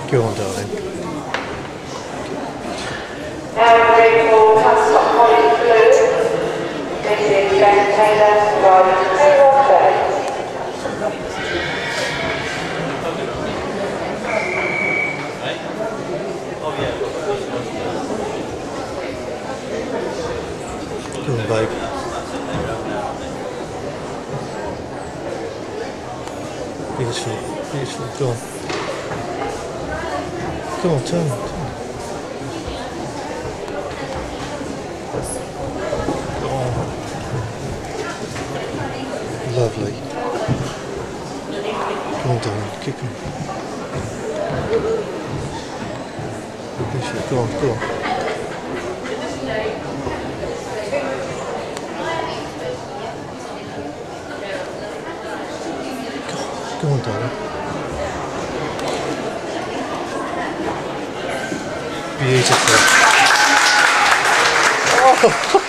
Go on, darling. Now ready for Tavistock College Blue. This is Ben Taylor, driving tayron first. Come on, babe. Beautiful, beautiful. Go on. Come on, turn. Lovely. Come on, darling. Keep him. Go on, go on. Go on, darling. Beautiful. Oh.